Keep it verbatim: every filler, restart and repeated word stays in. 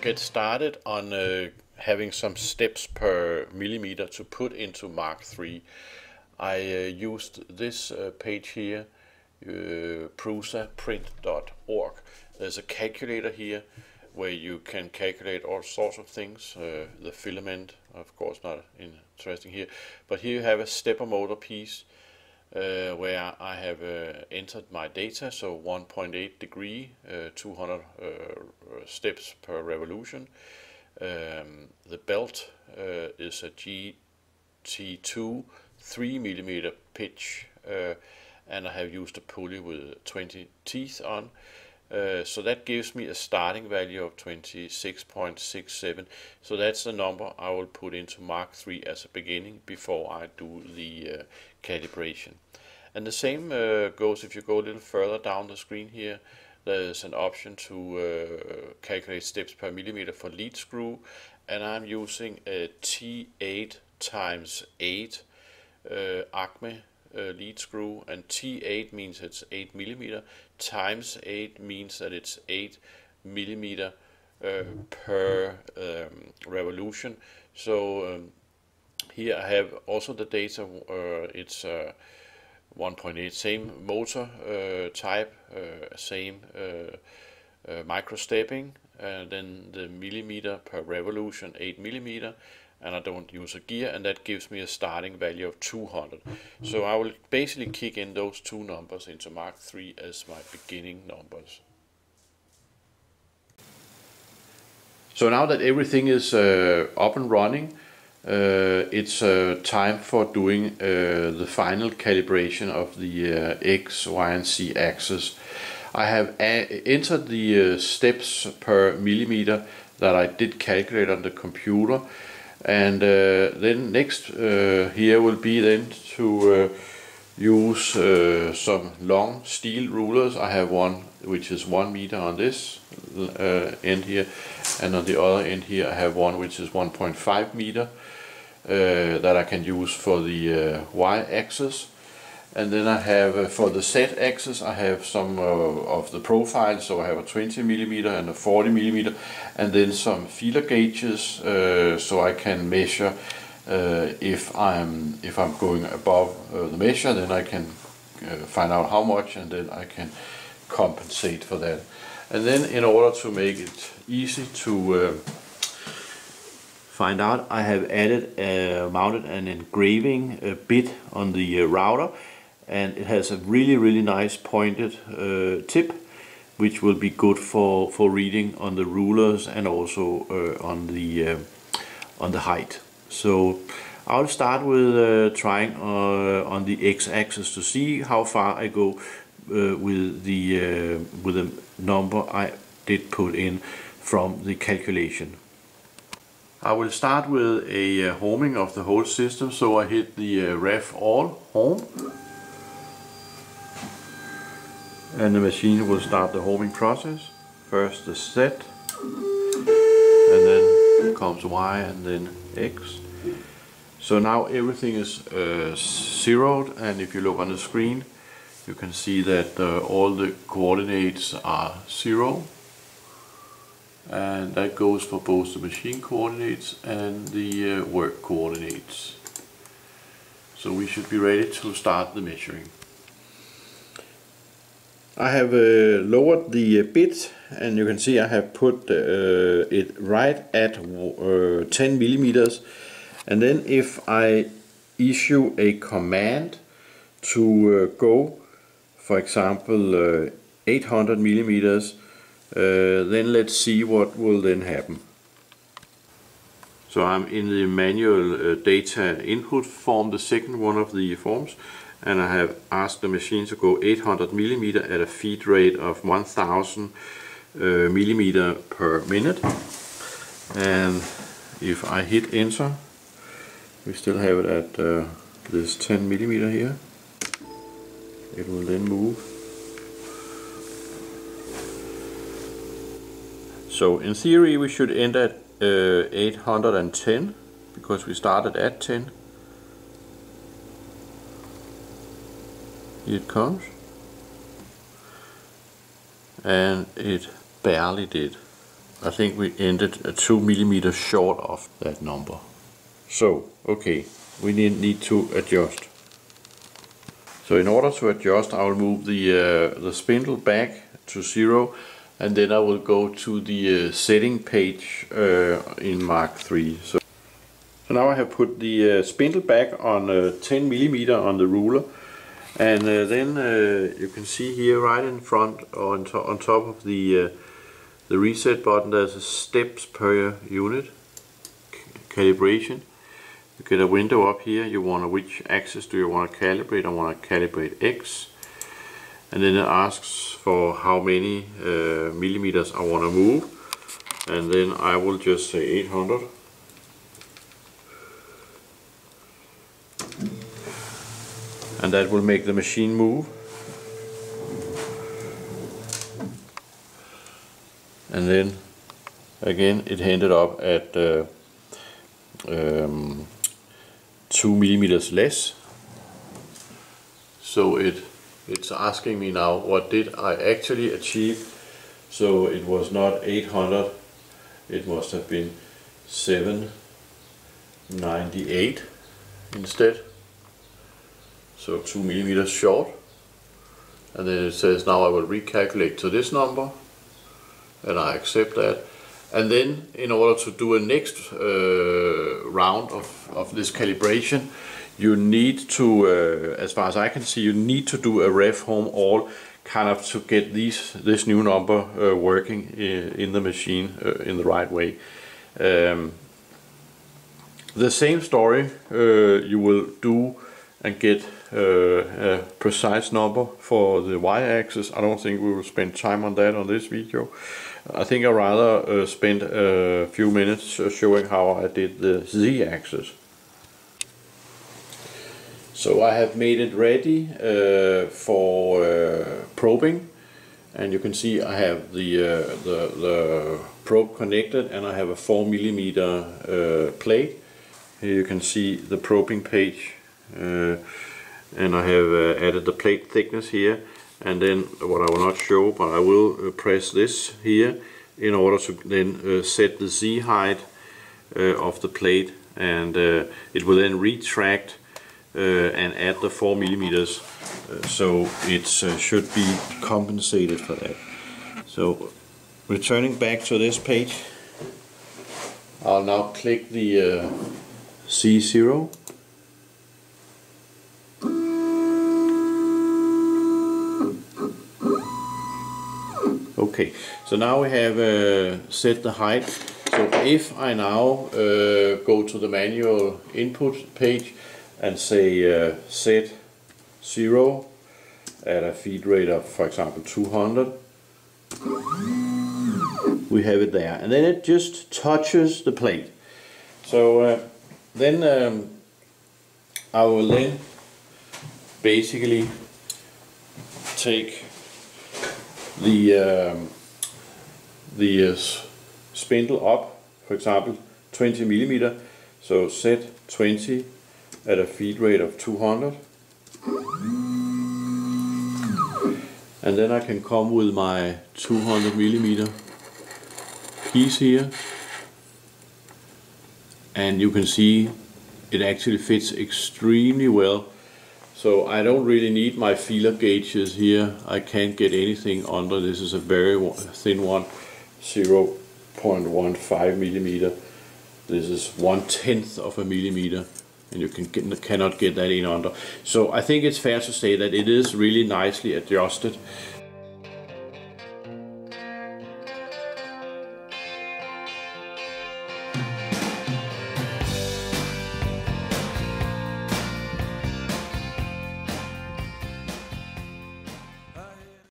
get started on uh, having some steps per millimeter to put into Mach three, I uh, used this uh, page here, uh, prusa print dot org. There's a calculator here where you can calculate all sorts of things. Uh, the filament, of course, not interesting here, but here you have a stepper motor piece uh, where I have uh, entered my data, so one point eight degree, uh, two hundred uh, steps per revolution. Um, the belt uh, is a G T two three millimeter pitch, uh, and I have used a pulley with twenty teeth on. Uh, so that gives me a starting value of twenty-six point six seven. So that's the number I will put into Mach three as a beginning before I do the uh, calibration. And the same uh, goes if you go a little further down the screen here. There's an option to uh, calculate steps per millimeter for lead screw, and I'm using a T eight times eight uh, Acme Uh, lead screw, and T eight means it's eight millimeter, times eight means that it's eight millimeter uh, per um, revolution. So um, here I have also the data. Uh, it's uh, one point eight, same motor uh, type, uh, same uh, uh, micro stepping, and then the millimeter per revolution, eight millimeter. And I don't use a gear, and that gives me a starting value of two hundred. So I will basically kick in those two numbers into Mach three as my beginning numbers. So now that everything is uh, up and running, uh, it's uh, time for doing uh, the final calibration of the uh, X, Y, and Z axis. I have entered the uh, steps per millimeter that I did calculate on the computer. And uh, then next uh, here will be then to uh, use uh, some long steel rulers. I have one which is one meter on this uh, end here, and on the other end here I have one which is one point five meter uh, that I can use for the uh, y-axis. And then I have uh, for the z-axis I have some uh, of the profiles, so I have a twenty millimeter and a forty millimeter, and then some feeler gauges, uh, so I can measure uh, if I'm if I'm going above uh, the measure, then I can uh, find out how much, and then I can compensate for that. And then in order to make it easy to uh, find out, I have added uh, mounted an engraving uh, bit on the uh, router. And it has a really really nice pointed uh, tip, which will be good for for reading on the rulers and also uh, on the uh, on the height. So I'll start with uh, trying uh, on the x-axis to see how far I go uh, with the uh, with the number I did put in from the calculation. I will start with a uh, homing of the whole system, so I hit the uh, ref all home. And the machine will start the homing process. First the Z, and then comes Y, and then X. So now everything is uh, zeroed, and if you look on the screen, you can see that uh, all the coordinates are zero. And that goes for both the machine coordinates and the uh, work coordinates. So we should be ready to start the measuring. I have uh, lowered the uh, bit, and you can see I have put uh, it right at uh, ten millimeters. And then if I issue a command to uh, go, for example, uh, eight hundred millimeters, uh, then let's see what will then happen. So I'm in the manual uh, data input form, the second one of the forms. And I have asked the machine to go eight hundred millimeter at a feed rate of one thousand uh, millimeter per minute. And if I hit enter, we still have it at uh, this ten millimeter here. It will then move. So in theory we should end at uh, eight hundred ten, because we started at ten. Here it comes, and it barely did. I think we ended at two millimeters short of that number. So, okay, we need, need to adjust. So in order to adjust, I will move the, uh, the spindle back to zero, and then I will go to the uh, setting page uh, in Mach three. So, so now I have put the uh, spindle back on uh, ten millimeter on the ruler, and uh, then uh, you can see here right in front on, to on top of the uh, the reset button, there's a steps per unit calibration. You get a window up here. You want to, which axis do you want to calibrate? I want to calibrate X, and then it asks for how many uh, millimeters I want to move, and then I will just say eight hundred. And that will make the machine move. And then again it ended up at uh, um, two millimeters less. So it it's asking me now, what did I actually achieve? So it was not eight hundred, it must have been seven ninety-eight instead. So two millimeters short. And then it says now I will recalculate to this number, and I accept that. And then in order to do a next uh, round of, of this calibration, you need to, uh, as far as I can see, you need to do a ref home all, kind of to get these this new number uh, working in, in the machine uh, in the right way. Um, the same story uh, you will do and get uh, a precise number for the y-axis. I don't think we will spend time on that on this video. I think I'd rather uh, spend a few minutes uh, showing how I did the z-axis. So I have made it ready uh, for uh, probing, and you can see I have the, uh, the, the probe connected, and I have a four millimeter uh, plate. Here you can see the probing page, uh, and I have uh, added the plate thickness here. And then what I will not show, but I will uh, press this here in order to then uh, set the Z height uh, of the plate, and uh, it will then retract uh, and add the four millimeters, uh, so it uh, should be compensated for that. So returning back to this page, I'll now click the uh, C zero. Okay, so now we have uh, set the height. So if I now uh, go to the manual input page and say uh, set zero at a feed rate of, for example, two hundred, we have it there, and then it just touches the plate. So uh, then um, I will then basically take the um, the uh, spindle up, for example twenty millimeter, so set twenty at a feed rate of two hundred, and then I can come with my two hundred millimeter piece here, and you can see it actually fits extremely well. So I don't really need my feeler gauges here. I can't get anything under. This is a very thin one, zero point one five millimeter. This is one tenth of a millimeter, and you can get, cannot get that in under. So I think it's fair to say that it is really nicely adjusted.